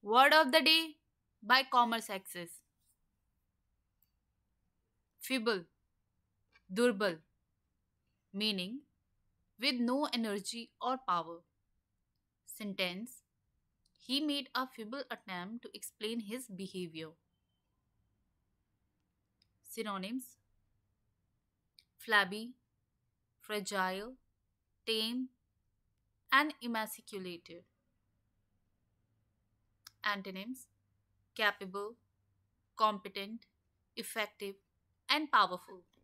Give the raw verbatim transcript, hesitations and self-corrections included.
Word of the day by commerceaxis. Feeble, durbal, meaning with no energy or power. Sentence: he made a feeble attempt to explain his behavior. Synonyms: flabby, fragile, tame, and emasculated. Antonyms: capable, competent, effective, and powerful.